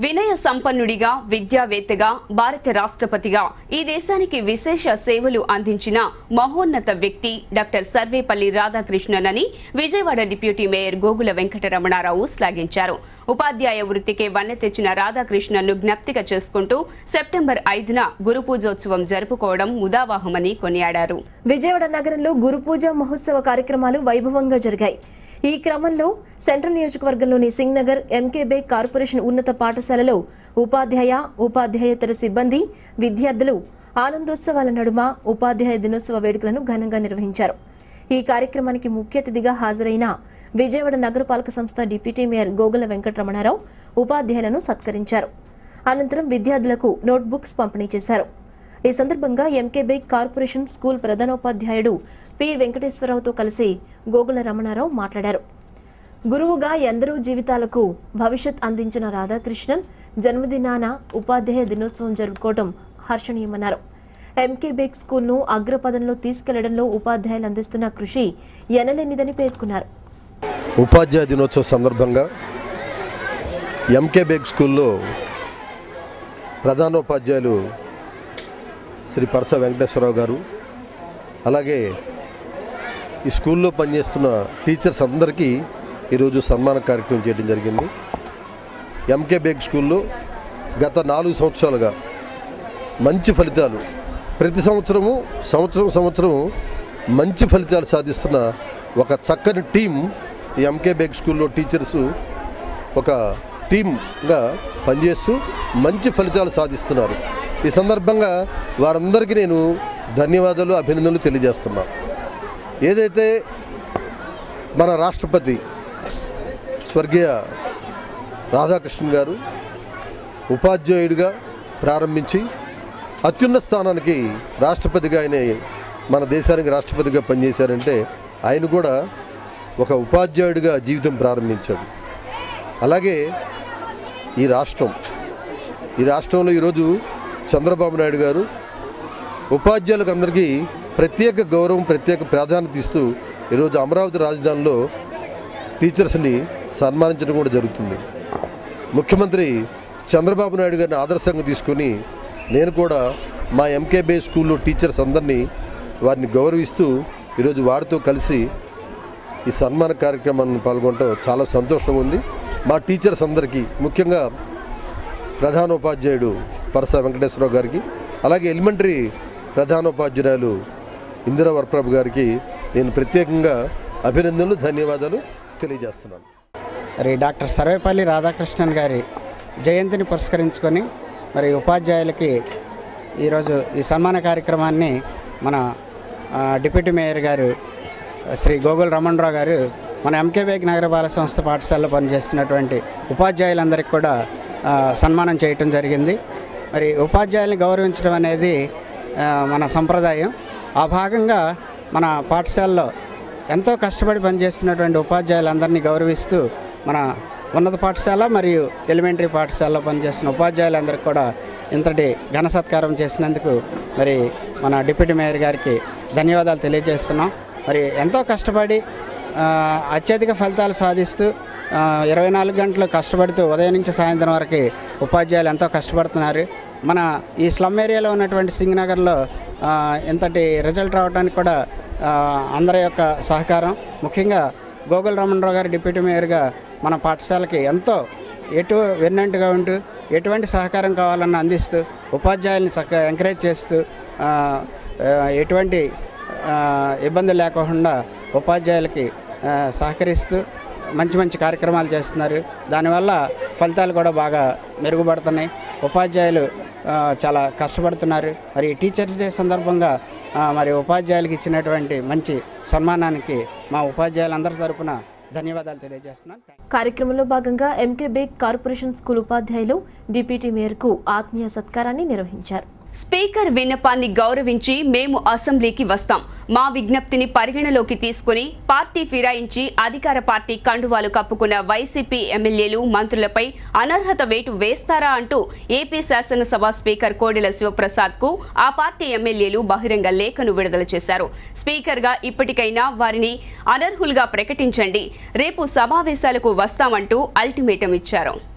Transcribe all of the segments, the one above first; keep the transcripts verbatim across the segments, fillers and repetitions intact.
వినయ సంపన్నుడిగా విద్యావేత్తగా భారత రాష్ట్రపతిగా ఈ దేశానికి విశేష సేవలు అందించిన మహోన్నత వ్యక్తి డాక్టర్ సర్వేపల్లి రాధాకృష్ణన్ అని విజయవాడ డిప్యూటీ మేయర్ గోగుల వెంకటరమణారావు శ్లాఘించారు. ఉపాధ్యాయ వృత్తికే వన్నె తెచ్చిన రాధాకృష్ణన్ను జ్ఞప్తిగా చేసుకుంటూ సెప్టెంబర్ ఐదున గురుపూజోత్సవం జరుపుకోవడం ముదావాహమని కొనియాడారు. విజయవాడ నగరంలో గురుపూజ మహోత్సవ కార్యక్రమాలు వైభవంగా జరిగాయి. ఈ క్రమంలో సెంట్రల్ నియోజకవర్గంలోని సింగ్ నగర్ ఎంకే బేగ్ కార్పొరేషన్ ఉన్నత పాఠశాలలో ఉపాధ్యాయ ఉపాధ్యాయేతర సిబ్బంది విద్యార్థులు ఆనందోత్సవాల నడుమ ఉపాధ్యాయ దినోత్సవ వేడుకలను ఘనంగా నిర్వహించారు. ఈ కార్యక్రమానికి ముఖ్య అతిథిగా హాజరైన విజయవాడ నగరపాలక సంస్థ డిప్యూటీ మేయర్ గోగుల వెంకటరమణారావు ఉపాధ్యాయులను సత్కరించారు. అనంతరం విద్యార్థులకు నోట్బుక్స్ పంపిణీ చేశారు. ఈ సందర్భంగా ఎంకే బేగ్ కార్పొరేషన్ స్కూల్ ప్రధానోపాధ్యాయుడు పి వెంకటేశ్వరరావుతో కలిసి గోగుల రమణారావు మాట్లాడారు. గురువుగా ఎందరో జీవితాలకు భవిష్యత్ అందించిన రాధాకృష్ణన్ జన్మదినాన ఉపాధ్యాయ దినోత్సవం జరుపుకోవడం హర్షణీయమన్నారు. ఎంకే బేగ్ స్కూల్ను అగ్రపదంలో తీసుకెళ్లడంలో ఉపాధ్యాయులు అందిస్తున్న కృషి ఎనలేనిదని పేర్కొన్నారు. ఉపాధ్యాయ దినోత్సవం సందర్భంగా ఎంకే బేగ్ స్కూల్లో ప్రధానోపాధ్యాయులు శ్రీ పరస వెంకటేశ్వరరావు గారు, అలాగే ఈ స్కూల్లో పనిచేస్తున్న టీచర్స్ అందరికీ ఈరోజు సన్మాన కార్యక్రమం చేయడం జరిగింది. ఎంకే బేగ్ స్కూల్లో గత నాలుగు సంవత్సరాలుగా మంచి ఫలితాలు, ప్రతి సంవత్సరము సంవత్సరం సంవత్సరం మంచి ఫలితాలు సాధిస్తున్న ఒక చక్కని టీం ఈ ఎంకే బేగ్ స్కూల్లో టీచర్సు ఒక టీమ్గా పనిచేస్తూ మంచి ఫలితాలు సాధిస్తున్నారు. ఈ సందర్భంగా వారందరికీ నేను ధన్యవాదాలు, అభినందనలు తెలియజేస్తున్నాను. ఏదైతే మన రాష్ట్రపతి స్వర్గీయ రాధాకృష్ణన్ గారు ఉపాధ్యాయుడిగా ప్రారంభించి అత్యున్నత స్థానానికి రాష్ట్రపతిగా ఆయన మన దేశానికి రాష్ట్రపతిగా పనిచేశారంటే ఆయన కూడా ఒక ఉపాధ్యాయుడిగా జీవితం ప్రారంభించాడు. అలాగే ఈ రాష్ట్రం ఈ రాష్ట్రంలో ఈరోజు చంద్రబాబు నాయుడు గారు ఉపాధ్యాయులకు అందరికీ ప్రత్యేక గౌరవం, ప్రత్యేక ప్రాధాన్యత ఇస్తూ ఈరోజు అమరావతి రాజధానిలో టీచర్స్ని సన్మానించడం కూడా జరుగుతుంది. ముఖ్యమంత్రి చంద్రబాబు నాయుడు గారిని ఆదర్శంగా తీసుకొని నేను కూడా మా ఎంకే బేగ్ స్కూల్లో టీచర్స్ అందరినీ వారిని గౌరవిస్తూ ఈరోజు వారితో కలిసి ఈ సన్మాన కార్యక్రమాన్ని పాల్గొనడం చాలా సంతోషంగా ఉంది. మా టీచర్స్ అందరికీ, ముఖ్యంగా ప్రధానోపాధ్యాయుడు పరస వెంకటేశ్వరరావు గారికి, అలాగే ఎలిమెంటరీ ప్రధానోపాధ్యాయులు ఇందిరా వరప్రభు గారికి నేను ప్రత్యేకంగా అభినందనలు, ధన్యవాదాలు తెలియజేస్తున్నాను. మరి డాక్టర్ సర్వేపల్లి రాధాకృష్ణన్ గారి జయంతిని పురస్కరించుకొని మరి ఉపాధ్యాయులకి ఈరోజు ఈ సన్మాన కార్యక్రమాన్ని మన డిప్యూటీ మేయర్ గారు శ్రీ గోగుల రమణరావు గారు మన ఎంకే బేగ్ నగరపాలక సంస్థ పాఠశాలలో పనిచేస్తున్నటువంటి ఉపాధ్యాయులందరికీ కూడా సన్మానం చేయటం జరిగింది. మరి ఉపాధ్యాయుల్ని గౌరవించడం అనేది మన సంప్రదాయం. ఆ భాగంగా మన పాఠశాలలో ఎంతో కష్టపడి పనిచేస్తున్నటువంటి ఉపాధ్యాయులందరినీ గౌరవిస్తూ మన ఉన్నత పాఠశాల మరియు ఎలిమెంటరీ పాఠశాలలో పనిచేస్తున్న ఉపాధ్యాయులందరికీ కూడా ఇంతటి ఘన సత్కారం చేసినందుకు మరి మన డిప్యూటీ మేయర్ గారికి ధన్యవాదాలు తెలియజేస్తున్నాం. మరి ఎంతో కష్టపడి అత్యధిక ఫలితాలు సాధిస్తూ ఇరవై నాలుగు గంటలు కష్టపడుతూ ఉదయం నుంచి సాయంత్రం వరకు ఉపాధ్యాయులు ఎంతో కష్టపడుతున్నారు. మన ఈ స్లమ్ ఏరియాలో ఉన్నటువంటి సింగ్ నగర్లో ఇంతటి రిజల్ట్ రావడానికి కూడా అందరి యొక్క సహకారం, ముఖ్యంగా గోగుల రమణరావు గారు డిప్యూటీ మేయర్గా మన పాఠశాలకి ఎంతో ఎటు వెన్నెంటుగా ఉంటూ ఎటువంటి సహకారం కావాలన్నా అందిస్తూ ఉపాధ్యాయుల్ని చక్కగా ఎంకరేజ్ చేస్తూ ఎటువంటి ఇబ్బంది లేకుండా ఉపాధ్యాయులకి సహకరిస్తూ మంచి మంచి కార్యక్రమాలు చేస్తున్నారు. దానివల్ల ఫలితాలు కూడా బాగా మెరుగుపడుతున్నాయి. ఉపాధ్యాయులు చాలా కష్టపడుతున్నారు. మరి టీచర్స్ డే సందర్భంగా మరి ఉపాధ్యాయులకు ఇచ్చినటువంటి మంచి సన్మానానికి మా ఉపాధ్యాయులందరి తరపున ధన్యవాదాలు తెలియజేస్తున్నాను. కార్యక్రమంలో భాగంగా ఎంకే బేగ్ కార్పొరేషన్ స్కూల్ ఉపాధ్యాయులు డిప్యూటీ మేయర్కు ఆత్మీయ సత్కారాన్ని నిర్వహించారు. స్పీకర్ విన్నపాన్ని గౌరవించి మేము అసెంబ్లీకి వస్తాం. మా విజ్ఞప్తిని పరిగణలోకి తీసుకుని పార్టీ ఫిరాయించి అధికార పార్టీ కండువాలు కప్పుకున్న వైసీపీ ఎమ్మెల్యేలు, మంత్రులపై అనర్హత వేటు వేస్తారా అంటూ ఏపీ శాసనసభ స్పీకర్ కోడెల శివప్రసాద్ కు ఆ పార్టీ ఎమ్మెల్యేలు బహిరంగ లేఖను విడుదల చేశారు. స్పీకర్గా ఇప్పటికైనా వారిని అనర్హులుగా ప్రకటించండి, రేపు సమావేశాలకు వస్తామంటూ అల్టిమేటం ఇచ్చారు.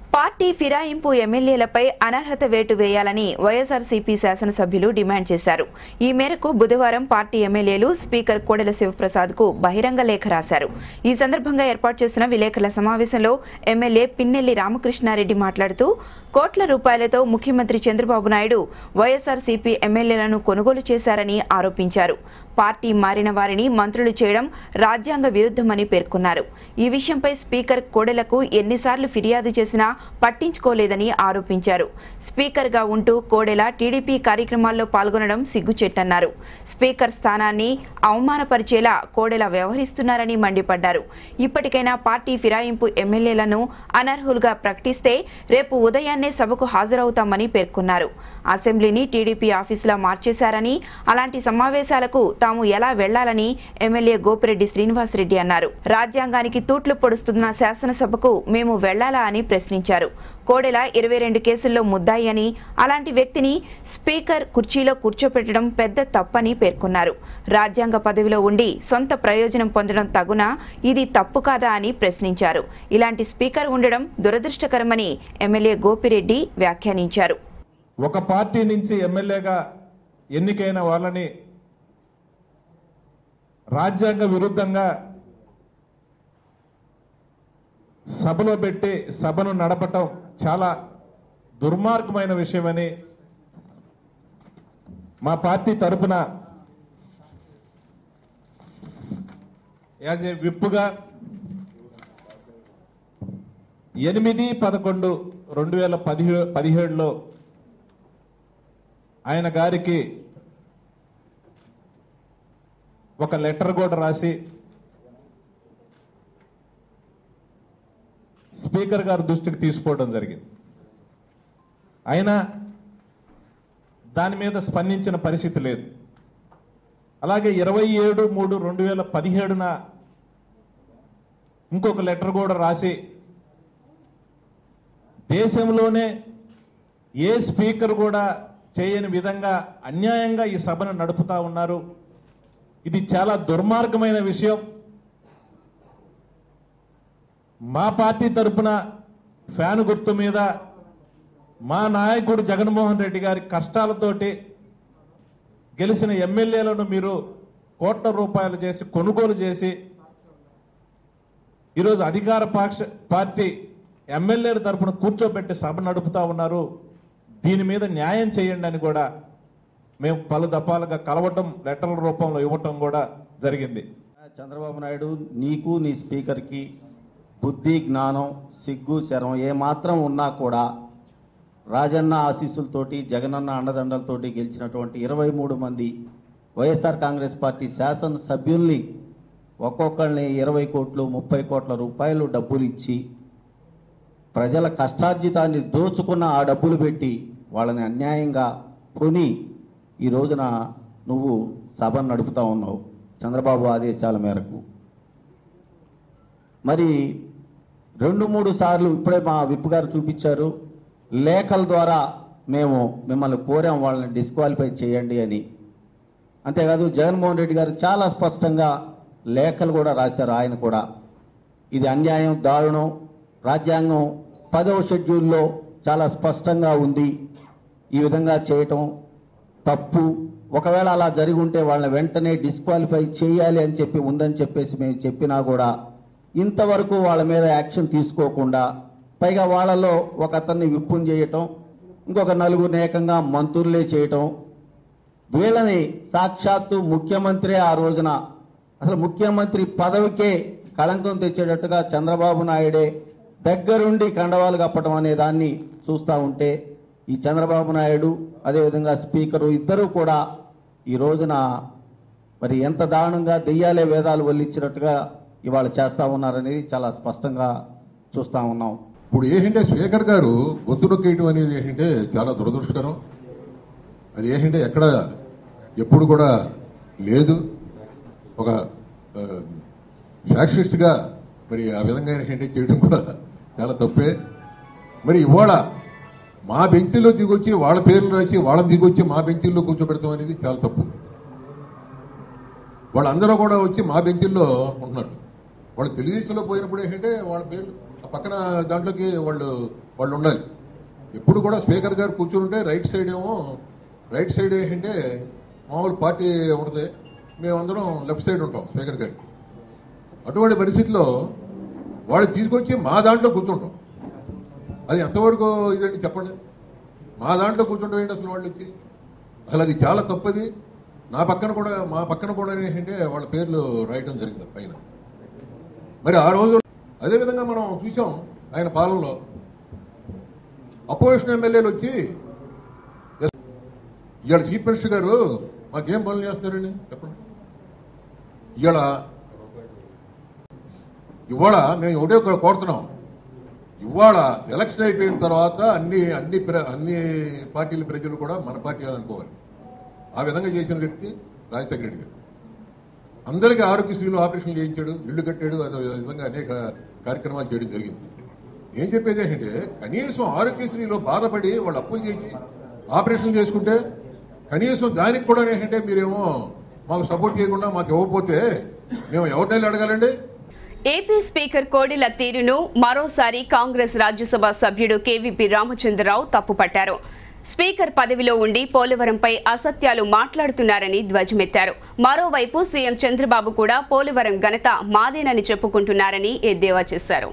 పార్టీ ఫిరాయింపు ఎమ్మెల్యేలపై అనర్హత వేటు వేయాలని వైఎస్ఆర్సీపీ శాసనసభ్యులు డిమాండ్ చేశారు. ఈ మేరకు బుధవారం పార్టీ ఎమ్మెల్యేలు స్పీకర్ కోడెల శివప్రసాద్ కు బహిరంగ లేఖ రాశారు. ఈ సందర్భంగా ఏర్పాటు చేసిన విలేకరుల సమావేశంలో ఎమ్మెల్యే పిన్నెల్లి రామకృష్ణారెడ్డి మాట్లాడుతూ కోట్ల రూపాయలతో ముఖ్యమంత్రి చంద్రబాబు నాయుడు వైఎస్ఆర్సీపీ ఎమ్మెల్యేలను కొనుగోలు చేశారని ఆరోపించారు. పార్టీ మారిన వారిని మంత్రులు చేయడం రాజ్యాంగ విరుద్ధమని పేర్కొన్నారు. ఈ విషయంపై స్పీకర్ కోడెలకు ఎన్నిసార్లు ఫిర్యాదు చేసినా పట్టించుకోలేదని ఆరోపించారు. స్పీకర్గా ఉంటూ కోడెల టీడీపీ కార్యక్రమాల్లో పాల్గొనడం సిగ్గుచేటన్నారు. స్పీకర్ స్థానాన్ని అవమానపరిచేలా కోడెల వ్యవహరిస్తున్నారని మండిపడ్డారు. ఇప్పటికైనా పార్టీ ఫిరాయింపు ఎమ్మెల్యేలను అనర్హులుగా ప్రకటిస్తే రేపు ఉదయాన్నే సభకు హాజరవుతామని పేర్కొన్నారు. అసెంబ్లీని టీడీపీ ఆఫీసులా మార్చేశారని, అలాంటి సమావేశాలకు తాము ఎలా వెళ్లాలని ఎమ్మెల్యే గోపిరెడ్డి శ్రీనివాసరెడ్డి అన్నారు. రాజ్యాంగానికి తూట్లు పొడుస్తున్న శాసనసభకు మేము వెళ్లాలా అని ప్రశ్నించారు. కోడెల ఇరవై రెండు కేసుల్లో ముద్దాయి అని, అలాంటి వ్యక్తిని స్పీకర్ కుర్చీలో కూర్చోపెట్టడం పెద్ద తప్పని పేర్కొన్నారు. రాజ్యాంగ పదవిలో ఉండి సొంత ప్రయోజనం పొందడం తగునా? ఇది తప్పు కాదా అని ప్రశ్నించారు. ఇలాంటి స్పీకర్ ఉండడం దురదృష్టకరమని ఎమ్మెల్యే గోపిరెడ్డి వ్యాఖ్యానించారు. ఒక పార్టీ నుంచి ఎమ్మెల్యేగా ఎన్నికైన వాళ్ళని రాజ్యాంగ విరుద్ధంగా సభలో పెట్టి సభను నడపటం చాలా దుర్మార్గమైన విషయమని మా పార్టీ తరపున యాజ్ ఏ విప్పుగా ఎనిమిది పదకొండు రెండు వేల పదిహే పదిహేడులో ఆయన గారికి ఒక లెటర్ కూడా రాసి స్పీకర్ గారి దృష్టికి తీసుకోవడం జరిగింది. అయినా దాని మీద స్పందించిన పరిస్థితి లేదు. అలాగే ఇరవై ఏడు మూడు రెండు వేల పదిహేడున ఇంకొక లెటర్ కూడా రాసి దేశంలోనే ఏ స్పీకర్ కూడా చేయని విధంగా అన్యాయంగా ఈ సభను నడుపుతా ఉన్నారు, ఇది చాలా దుర్మార్గమైన విషయం, మా పార్టీ తరఫున ఫ్యాన్ గుర్తు మీద మా నాయకుడు జగన్మోహన్ రెడ్డి గారి కష్టాలతోటి గెలిచిన ఎమ్మెల్యేలను మీరు కోట్ల రూపాయలు చేసి కొనుగోలు చేసి ఈరోజు అధికార పక్ష పార్టీ ఎమ్మెల్యేల తరఫున కూర్చోబెట్టి సభ నడుపుతా ఉన్నారు, దీని మీద న్యాయం చేయండి అని కూడా మేము పలు దఫాలుగా కలవటం, లెటర్ల రూపంలో ఇవ్వటం కూడా జరిగింది. చంద్రబాబు నాయుడు, నీకు నీ స్పీకర్కి బుద్ధి, జ్ఞానం, సిగ్గు, శరం ఏమాత్రం ఉన్నా కూడా రాజన్న ఆశీస్సులతోటి, జగనన్న అండదండలతోటి గెలిచినటువంటి ఇరవై మూడు మంది వైఎస్ఆర్ కాంగ్రెస్ పార్టీ శాసనసభ్యుల్ని ఒక్కొక్కరిని ఇరవై కోట్లు ముప్పై కోట్ల రూపాయలు డబ్బులు ఇచ్చి ప్రజల కష్టార్జితాన్ని దోచుకున్న ఆ డబ్బులు పెట్టి వాళ్ళని అన్యాయంగా కొని ఈ రోజున నువ్వు సభను నడుపుతా ఉన్నావు చంద్రబాబు ఆదేశాల మేరకు. మరి రెండు మూడు సార్లు ఇప్పుడే మా విప్ గారు చూపించారు, లేఖల ద్వారా మేము మిమ్మల్ని కోరాం వాళ్ళని డిస్క్వాలిఫై చేయండి అని. అంతేకాదు జగన్మోహన్ రెడ్డి గారు చాలా స్పష్టంగా లేఖలు కూడా రాశారు. ఆయన కూడా ఇది అన్యాయం, దారుణం, రాజ్యాంగం పదవ షెడ్యూల్లో చాలా స్పష్టంగా ఉంది, ఈ విధంగా చేయటం తప్పు, ఒకవేళ అలా జరిగి ఉంటే వాళ్ళని వెంటనే డిస్క్వాలిఫై చేయాలి అని చెప్పి ఉందని చెప్పేసి మేము చెప్పినా కూడా ఇంతవరకు వాళ్ళ మీద యాక్షన్ తీసుకోకుండా, పైగా వాళ్ళలో ఒక అతన్ని విప్పుని చేయటం, ఇంకొక నలుగురిని ఏకంగా మంత్రులే చేయటం, వీళ్ళని సాక్షాత్తు ముఖ్యమంత్రి ఆ రోజున అసలు ముఖ్యమంత్రి పదవికే కళంకం తెచ్చేటట్టుగా చంద్రబాబు నాయుడే దగ్గరుండి కండవాలు కప్పటం అనే దాన్ని చూస్తూ ఉంటే ఈ చంద్రబాబు నాయుడు అదేవిధంగా స్పీకరు ఇద్దరూ కూడా ఈ రోజున మరి ఎంత దారుణంగా దెయ్యాలే వేదాలు వల్లించినట్టుగా ఇవాళ చేస్తూ ఉన్నారనేది చాలా స్పష్టంగా చూస్తూ ఉన్నాం. ఇప్పుడు ఏంటంటే స్పీకర్ గారు గొంతు నొక్కేయటం అనేది ఏంటంటే చాలా దురదృష్టకరం. అది ఏంటంటే ఎక్కడ ఎప్పుడు కూడా లేదు. ఒక ఫ్యాక్షనిస్ట్గా మరి ఆ విధంగా ఏంటంటే చేయడం కూడా చాలా తప్పే. మరి ఇవాళ మా బెంచీల్లో దిగొచ్చి వాళ్ళ పేర్లు రాసి వాళ్ళని దిగొచ్చి మా బెంచీల్లో కూర్చోబెడతాం అనేది చాలా తప్పు. వాళ్ళందరూ కూడా వచ్చి మా బెంచీల్లో ఉంటున్నారు. వాళ్ళు తెలుగుదేశంలో పోయినప్పుడు ఏంటంటే వాళ్ళ పేర్లు పక్కన దాంట్లోకి వాళ్ళు వాళ్ళు ఉండాలి. ఎప్పుడు కూడా స్పీకర్ గారు కూర్చుంటే రైట్ సైడ్ ఏమో రైట్ సైడ్ ఏంటంటే మామూలు పార్టీ ఉంటుంది, మేమందరం లెఫ్ట్ సైడ్ ఉంటాం స్పీకర్ గారికి. అటువంటి పరిస్థితిలో వాళ్ళు తీసుకొచ్చి మా దాంట్లో కూర్చుంటాం. అది ఎంతవరకు ఇదండి చెప్పండి. మా దాంట్లో కూర్చుంటాం ఏంటి అసలు వాళ్ళు వచ్చి? అసలు అది చాలా తప్పది. నా పక్కన కూడా మా పక్కన కూడా ఏంటంటే వాళ్ళ పేర్లు రాయటం జరిగింది పైన. మరి ఆ రోజు అదేవిధంగా మనం చూసాం ఆయన పాలనలో అపోజిషన్ ఎమ్మెల్యేలు వచ్చి ఇవాళ చీఫ్ మినిస్టర్ గారు మాకేం పనులు చేస్తున్నారండి చెప్పండి. ఇవాళ ఇవాళ మేము ఒకటే కోరుతున్నాం, ఇవాళ ఎలక్షన్ అయిపోయిన తర్వాత అన్ని అన్ని అన్ని పార్టీల ప్రజలు కూడా మన పార్టీ అనుకోవాలి. ఆ విధంగా చేసిన వ్యక్తి రాజశేఖర రెడ్డి గారు. అందరికీ ఆరోగ్యశ్రీలు ఆపరేషన్లు చేయించాడు, ఇళ్లు కట్టాడు, అదే విధంగా అనేక కార్యక్రమాలు చేయడం జరిగింది. ఏం చెప్పేది ఏంటంటే కనీసం ఆరోగ్యశ్రీలో బాధపడి వాళ్ళు అప్పులు చేసి ఆపరేషన్ చేసుకుంటే కనీసం దానికి కూడా ఏంటంటే మీరేమో మాకు సపోర్ట్ చేయకుండా మాకు ఇవ్వకపోతే మేము ఎవరినైనా అడగాలండి. ఏపీ స్పీకర్ కోడెల తీరును మరోసారి కాంగ్రెస్ రాజ్యసభ సభ్యుడు కేవీపీ రామచంద్రరావు తప్పుపట్టారు. స్పీకర్ పదవిలో ఉండి పోలవరంపై అసత్యాలు మాట్లాడుతున్నారని ధ్వజమెత్తారు. మరోవైపు సీఎం చంద్రబాబు కూడా పోలవరం ఘనత మాదేనని చెప్పుకుంటున్నారని ఎద్దేవా చేశారు.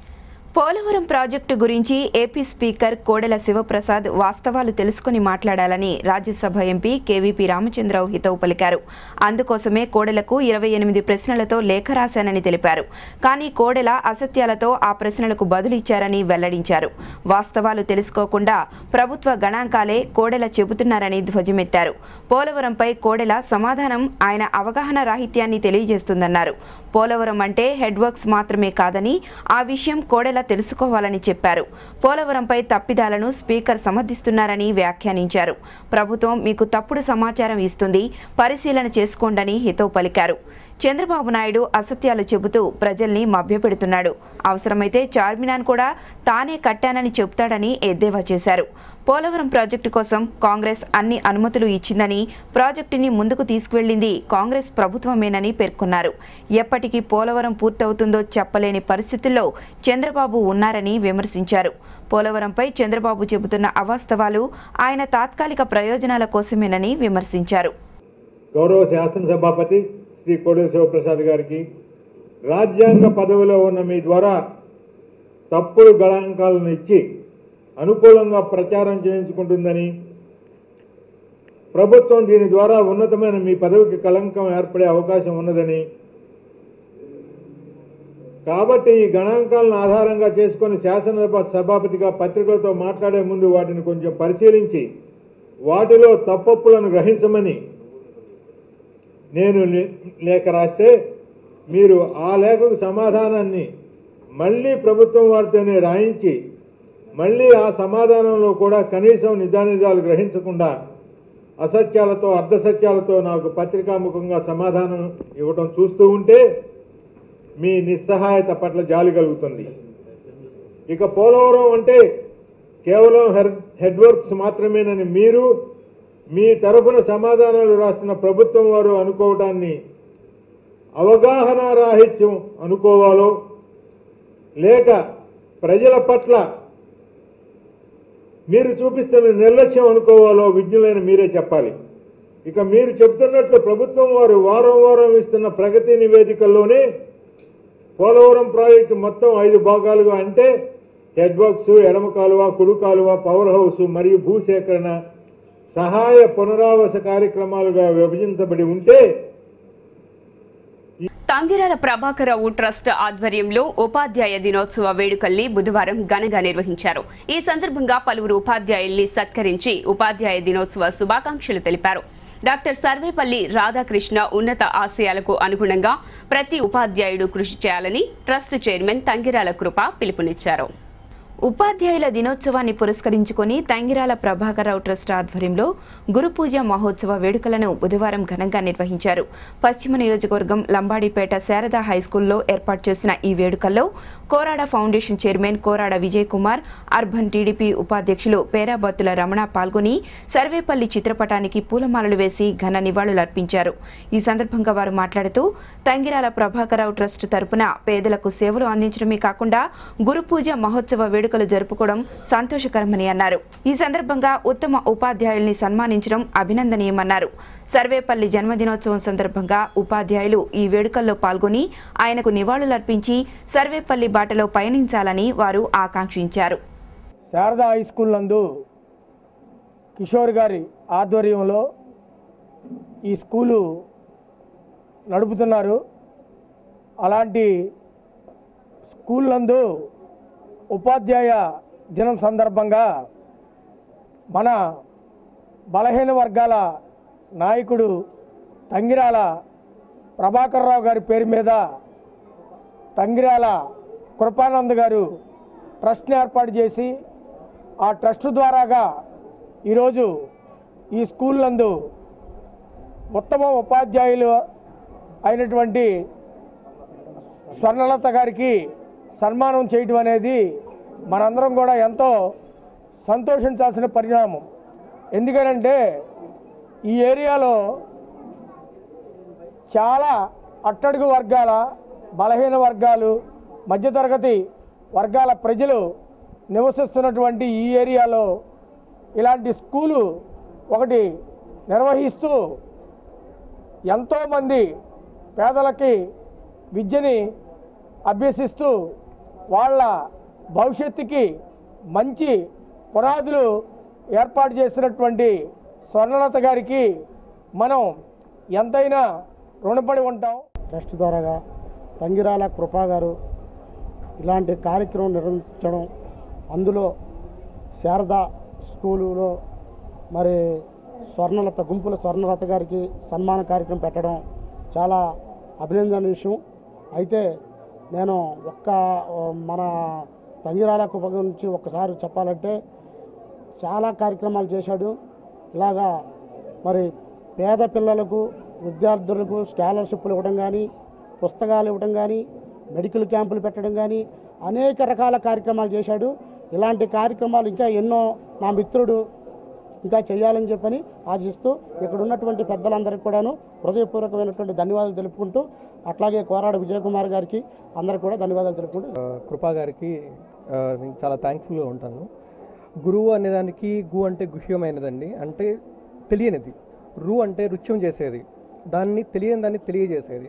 పోలవరం ప్రాజెక్టు గురించి ఏపీ స్పీకర్ కోడెల శివప్రసాద్ వాస్తవాలు తెలుసుకుని మాట్లాడాలని రాజ్యసభ ఎంపీ కేవీపీ రామచంద్రరావు హితవు పలికారు. అందుకోసమే కోడెలకు ఇరవై ఎనిమిది ప్రశ్నలతో లేఖ రాశానని తెలిపారు. కానీ కోడెల అసత్యాలతో ఆ ప్రశ్నలకు బదులిచ్చారని వెల్లడించారు. వాస్తవాలు తెలుసుకోకుండా ప్రభుత్వ గణాంకాలే కోడెల చెబుతున్నారని ధ్వజమెత్తారు. పోలవరంపై కోడెల సమాధానం ఆయన అవగాహన రాహిత్యాన్ని తెలియజేస్తుందన్నారు. పోలవరం అంటే హెడ్ వర్క్స్ మాత్రమే కాదని ఆ విషయం కోడెల తెలుసుకోవాలని చెప్పారు. పోలవరంపై తప్పిదాలను స్పీకర్ సమర్థిస్తున్నారని వ్యాఖ్యానించారు. ప్రభుత్వం మీకు తప్పుడు సమాచారం ఇస్తుంది, పరిశీలన చేసుకోండని హితవు పలికారు. చంద్రబాబు నాయుడు అసత్యాలు చెబుతూ ప్రజల్ని మభ్యపెడుతున్నాడు. అవసరమైతే చార్మినార్ కూడా తానే కట్టానని చెబుతాడని ఎద్దేవా చేశారు. పోలవరం ప్రాజెక్టు కోసం కాంగ్రెస్ అన్ని అనుమతులు ఇచ్చిందని, ప్రాజెక్టుని ముందుకు తీసుకువెళ్లింది కాంగ్రెస్ ప్రభుత్వమేనని పేర్కొన్నారు. ఎప్పటికీ పోలవరం పూర్తవుతుందో చెప్పలేని పరిస్థితుల్లో చంద్రబాబు ఉన్నారని విమర్శించారు. పోలవరంపై చంద్రబాబు చెబుతున్న అవాస్తవాలు ఆయన తాత్కాలిక ప్రయోజనాల కోసమేనని విమర్శించారు. గౌరవ శాసనసభాపతి శ్రీ కోడెల శివప్రసాద్ గారికి రాజ్యాంగ పదవిలో ఉన్న మీ ద్వారా తప్పుడు గణాంకాలను ఇచ్చి అనుకూలంగా ప్రచారం చేయించుకుంటుందని, ప్రభుత్వం దీని ద్వారా ఉన్నతమైన మీ పదవికి కళంకం ఏర్పడే అవకాశం ఉన్నదని, కాబట్టి ఈ గణాంకాలను ఆధారంగా చేసుకుని శాసనసభ సభాపతిగా పత్రికలతో మాట్లాడే ముందు వాటిని కొంచెం పరిశీలించి వాటిలో తప్పొప్పులను గ్రహించమని నేను లేఖ రాస్తే మీరు ఆ లేఖకు సమాధానాన్ని మళ్ళీ ప్రభుత్వం వారితోనే రాయించి మళ్ళీ ఆ సమాధానంలో కూడా కనీసం నిజానిజాలు గ్రహించకుండా అసత్యాలతో అర్ధసత్యాలతో నాకు పత్రికాముఖంగా సమాధానం ఇవ్వటం చూస్తూ ఉంటే మీ నిస్సహాయత పట్ల జాలి కలుగుతుంది. ఇక పోలవరం అంటే కేవలం హెడ్ వర్క్స్ మాత్రమేనని మీరు మీ తరఫున సమాధానాలు రాస్తున్న ప్రభుత్వం వారు అనుకోవటాన్ని అవగాహన రాహిత్యం అనుకోవాలో లేక ప్రజల పట్ల మీరు చూపిస్తున్న నిర్లక్ష్యం అనుకోవాలో విజ్ఞులైన మీరే చెప్పాలి. ఇక మీరు చెబుతున్నట్లు ప్రభుత్వం వారు వారం వారం ఇస్తున్న ప్రగతి నివేదికల్లోనే పోలవరం ప్రాజెక్టు మొత్తం ఐదు భాగాలుగా అంటే హెడ్ వర్క్స్, ఎడమ కాలువ, కుడి కాలువ, పవర్ హౌస్ మరియు భూసేకరణ సహాయ పునరావాస కార్యక్రమాలుగా విభజించబడి ఉంటే తంగిరాల ప్రభాకరరావు ట్రస్ట్ ఆధ్వర్యంలో ఉపాధ్యాయ దినోత్సవ వేడుకల్ని బుధవారం ఘనంగా నిర్వహించారు. ఈ సందర్భంగా పలువురు ఉపాధ్యాయుల్ని సత్కరించి ఉపాధ్యాయ దినోత్సవ శుభాకాంక్షలు తెలిపారు. డాక్టర్ సర్వేపల్లి రాధాకృష్ణ ఉన్నత ఆశయాలకు అనుగుణంగా ప్రతి ఉపాధ్యాయుడు కృషి చేయాలని ట్రస్ట్ చైర్మన్ తంగిరాల కృప పిలుపునిచ్చారు. ఉపాధ్యాయుల దినోత్సవాన్ని పురస్కరించుకుని తంగిరాల ప్రభాకరరావు ట్రస్ట్ ఆధ్వర్యంలో గురుపూజ మహోత్సవ వేడుకలను బుధవారం ఘనంగా నిర్వహించారు. పశ్చిమ నియోజకవర్గం లంబాడిపేట శారదా హైస్కూల్లో ఏర్పాటు చేసిన ఈ వేడుకల్లో Korada foundation chairman Korada Vijay Kumar, urban TDP ఉపాధ్యక్షులు పేరాబత్తుల రమణ పాల్గొని సర్వేపల్లి చిత్రపటానికి పూలమాలలు వేసి ఘన నివాళులర్పించారు. ఈ సందర్భంగా వారు మాట్లాడుతూ తంగిరాల ప్రభాకరరావు ట్రస్ట్ తరపున పేదలకు సేవలు అందించడమే కాకుండా గురుపూజ మహోత్సవ వేడుక వేడుకలు జరుపుకోవడం సంతోషకరమని అన్నారు. ఈ సందర్భంగా ఉత్తమ ఉపాధ్యాయుల్ని సన్మానించడం అభినందనీయమన్నారు. సర్వేపల్లి జన్మదినోత్సవం సందర్భంగా ఉపాధ్యాయులు ఈ వేడుకల్లో పాల్గొని ఆయనకు నివాళులర్పించి సర్వేపల్లి బాటలో పయనించాలని వారు ఆకాంక్షించారు. శారదా హై స్కూల్ నందు కిషోర్ గారి ఆధ్వర్యంలో ఈ స్కూలు నడుపుతున్నారు. అలాంటి స్కూల్ నందు ఉపాధ్యాయ దినం సందర్భంగా మన బలహీన వర్గాల నాయకుడు తంగిరాల ప్రభాకర్ రావు గారి పేరు మీద తంగిరాల కృపానంద్ గారు ట్రస్ట్ని ఏర్పాటు చేసి ఆ ట్రస్ట్ ద్వారాగా ఈరోజు ఈ స్కూల్ నందు ఉత్తమ ఉపాధ్యాయులు అయినటువంటి స్వర్ణలత గారికి సన్మానం చేయడం అనేది మనందరం కూడా ఎంతో సంతోషించాల్సిన పరిణామం. ఎందుకనంటే ఈ ఏరియాలో చాలా అట్టడుగు వర్గాల, బలహీన వర్గాలు, మధ్యతరగతి వర్గాల ప్రజలు నివసిస్తున్నటువంటి ఈ ఏరియాలో ఇలాంటి స్కూలు ఒకటి నిర్వహిస్తూ ఎంతోమంది పేదలకి విద్యని అభ్యసిస్తూ వాళ్ళ భవిష్యత్తుకి మంచి పునాదులు ఏర్పాటు చేసినటువంటి స్వర్ణలత గారికి మనం ఎంతైనా రుణపడి ఉంటాం. ట్రస్ట్ ద్వారాగా తంగిరాల కృపా గారు ఇలాంటి కార్యక్రమం నిర్వహించడం, అందులో శారదా స్కూలులో మరి స్వర్ణలత గుంపుల స్వర్ణలత గారికి సన్మాన కార్యక్రమం పెట్టడం చాలా అభినందన విషయం. అయితే నేను ఒక్క మన తంగిరాల కృప గురించి ఒక్కసారి చెప్పాలంటే చాలా కార్యక్రమాలు చేశాడు. ఇలాగా మరి పేద పిల్లలకు, విద్యార్థులకు స్కాలర్షిప్లు ఇవ్వడం కానీ, పుస్తకాలు ఇవ్వడం కానీ, మెడికల్ క్యాంపులు పెట్టడం కానీ అనేక రకాల కార్యక్రమాలు చేశాడు. ఇలాంటి కార్యక్రమాలు ఇంకా ఎన్నో నా మిత్రుడు ఇంకా చేయాలని చెప్పని ఆశిస్తూ ఇక్కడ ఉన్నటువంటి పెద్దలందరికీ కూడాను హృదయపూర్వకమైనటువంటి ధన్యవాదాలు తెలుపుకుంటూ, అట్లాగే కోరాడ విజయకుమార్ గారికి అందరికీ కూడా ధన్యవాదాలు తెలుపుకుంటూ కృపా గారికి నేను చాలా థ్యాంక్ఫుల్గా ఉంటాను. గురువు అనేదానికి గు అంటే గుహ్యమైనదండి, అంటే తెలియనిది. రు అంటే రుచ్యం చేసేది, దాన్ని తెలియని దాన్ని తెలియజేసేది.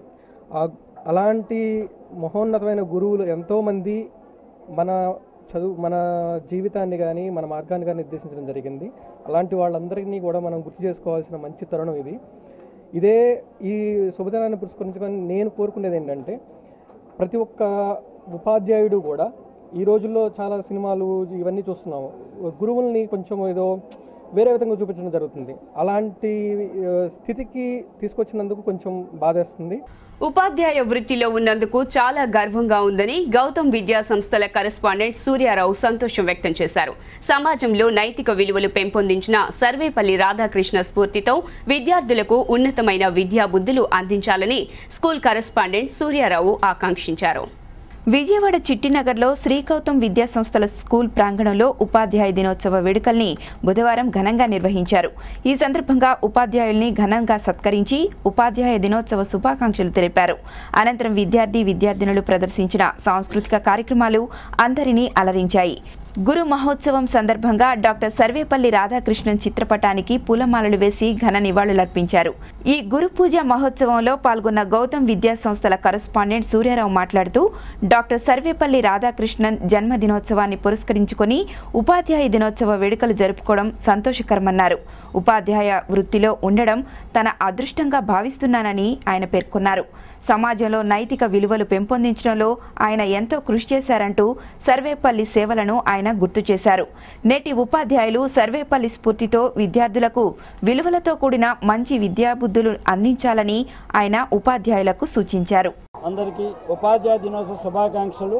అలాంటి మహోన్నతమైన గురువులు ఎంతోమంది మన చదువు మన జీవితాన్ని కానీ మన మార్గాన్ని కానీ నిర్దేశించడం జరిగింది. అలాంటి వాళ్ళందరినీ కూడా మనం గుర్తు చేసుకోవాల్సిన మంచి తరుణం ఇది. ఇదే ఈ శుభదినాన్ని పురస్కరించుకొని నేను కోరుకునేది ఏంటంటే, ప్రతి ఒక్క ఉపాధ్యాయుడు కూడా ఈ రోజుల్లో చాలా సినిమాలు ఇవన్నీ చూస్తున్నాము, గురువుల్ని కొంచెం ఏదో వేరే విధంగా చూపించడం జరుగుతుంది. అలాంటి స్థితికి తీసుకొచ్చినందుకు కొంచెం బాధేస్తుంది. ఉపాధ్యాయ వృత్తిలో ఉన్నందుకు చాలా గర్వంగా ఉందని గౌతమ్ విద్యా సంస్థల కరెస్పాండెంట్ సూర్యారావు సంతోషం వ్యక్తం చేశారు. సమాజంలో నైతిక విలువలు పెంపొందించిన సర్వేపల్లి రాధాకృష్ణ స్ఫూర్తితో విద్యార్థులకు ఉన్నతమైన విద్యా బుద్ధులు అందించాలని స్కూల్ కరెస్పాండెంట్ సూర్యారావు ఆకాంక్షించారు. విజయవాడ చిట్టినగర్లో శ్రీ గౌతమ్ విద్యా సంస్థల స్కూల్ ప్రాంగణంలో ఉపాధ్యాయ దినోత్సవ వేడుకల్ని బుధవారం ఘనంగా నిర్వహించారు. ఈ సందర్భంగా ఉపాధ్యాయుల్ని ఘనంగా సత్కరించి ఉపాధ్యాయ దినోత్సవ శుభాకాంక్షలు తెలిపారు. అనంతరం విద్యార్థి విద్యార్థినులు ప్రదర్శించిన సాంస్కృతిక కార్యక్రమాలు అందరినీ అలరించాయి. గురు మహోత్సవం సందర్భంగా డాక్టర్ సర్వేపల్లి రాధాకృష్ణన్ చిత్రపటానికి పూలమాలలు వేసి ఘన నివాళులర్పించారు. ఈ గురు పూజ మహోత్సవంలో పాల్గొన్న గౌతమ్ విద్యా సంస్థల కరెస్పాండెంట్ సూర్యారావు మాట్లాడుతూ, డాక్టర్ సర్వేపల్లి రాధాకృష్ణన్ జన్మదినోత్సవాన్ని పురస్కరించుకొని ఉపాధ్యాయ దినోత్సవ వేడుకలు జరుపుకోవడం సంతోషకరమన్నారు. ఉపాధ్యాయ వృత్తిలో ఉండడం తన అదృష్టంగా భావిస్తున్నానని ఆయన పేర్కొన్నారు. సమాజంలో నైతిక విలువలు పెంపొందించడంలో ఆయన ఎంతో కృషి చేశారంటూ సర్వేపల్లి సేవలను ఆయన గుర్తు చేశారు. నేటి ఉపాధ్యాయులు సర్వేపల్లి స్ఫూర్తితో విద్యార్థులకు విలువలతో కూడిన మంచి విద్యాబుద్ధులు అందించాలని ఆయన ఉపాధ్యాయులకు సూచించారు. అందరికీ ఉపాధ్యాయ దినోత్సవ శుభాకాంక్షలు.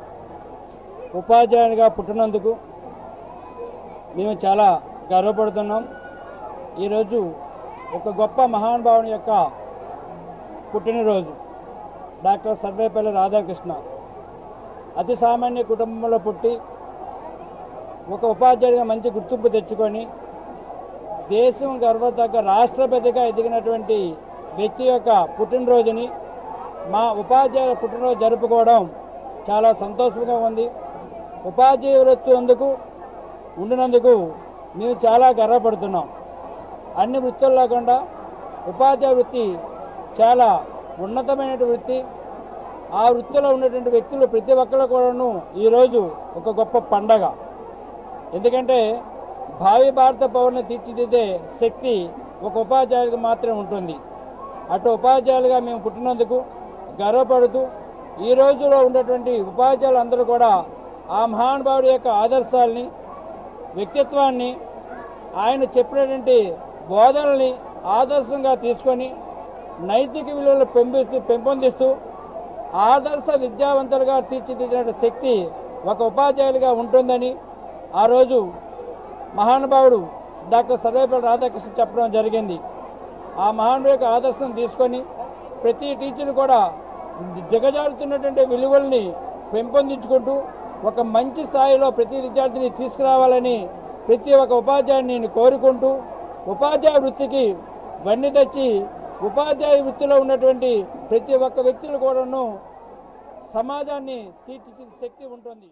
ఉపాధ్యాయునిగా పుట్టినందుకు మేము చాలా గర్వపడుతున్నాం. ఈరోజు ఒక గొప్ప మహానుభావుని యొక్క పుట్టినరోజు. డాక్టర్ సర్వేపల్లి రాధాకృష్ణ అతి సామాన్య కుటుంబంలో పుట్టి ఒక ఉపాధ్యాయుడిగా మంచి గుర్తింపు తెచ్చుకొని దేశం గర్వతగ్గ రాష్ట్రపతిగా ఎదిగినటువంటి వ్యక్తి యొక్క పుట్టినరోజుని మా ఉపాధ్యాయుల పుట్టినరోజు జరుపుకోవడం చాలా సంతోషంగా ఉంది. ఉపాధ్యాయ వృత్తి అందుకు ఉండినందుకు మేము చాలా గర్వపడుతున్నాం. అన్ని వృత్తుల్లో కాకుండా ఉపాధ్యాయ వృత్తి చాలా ఉన్నతమైన వృత్తి. ఆ వృత్తిలో ఉన్నటువంటి వ్యక్తులు ప్రతి ఒక్కరు కూడాను ఈరోజు ఒక గొప్ప పండగ. ఎందుకంటే భావి భారత పౌరుని తీర్చిదిద్దే శక్తి ఒక ఉపాధ్యాయులకు మాత్రమే ఉంటుంది. అటు ఉపాధ్యాయులుగా మేము పుట్టినందుకు గర్వపడుతూ ఈ రోజులో ఉన్నటువంటి ఉపాధ్యాయులు అందరూ కూడా ఆ మహానుభావుడి యొక్క ఆదర్శాలని, వ్యక్తిత్వాన్ని, ఆయన చెప్పినటువంటి బోధనల్ని ఆదర్శంగా తీసుకొని నైతిక విలువలు పెంపిస్తూ పెంపొందిస్తూ ఆదర్శ విద్యావంతులుగా తీర్చిదిద్దిన శక్తి ఒక ఉపాధ్యాయులుగా ఉంటుందని ఆ రోజు మహానుభావుడు డాక్టర్ సర్వేపల్లి రాధాకృష్ణ చెప్పడం జరిగింది. ఆ మహానుభావుడి యొక్క ఆదర్శం తీసుకొని ప్రతి టీచర్ కూడా దిగజారుతున్నటువంటి విలువల్ని పెంపొందించుకుంటూ ఒక మంచి స్థాయిలో ప్రతి విద్యార్థిని తీసుకురావాలని ప్రతి ఒక్క ఉపాధ్యాయుని నేను కోరుకుంటూ ఉపాధ్యాయ వృత్తికి వన్నె తెచ్చి ఉపాధ్యాయ వృత్తిలో ఉన్నటువంటి ప్రతి ఒక్క వ్యక్తులు కూడాను సమాజాన్ని తీర్చిదిద్దే శక్తి ఉంటుంది.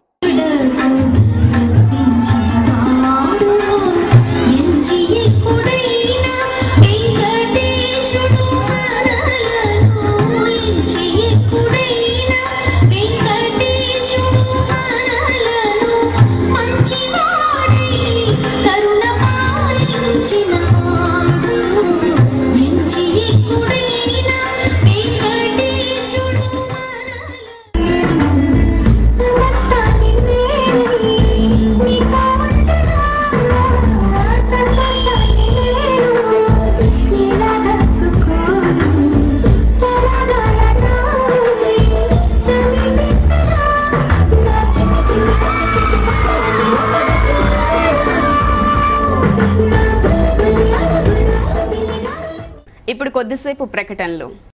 ఇప్పుడు కొద్దిసేపు ప్రకటనలు.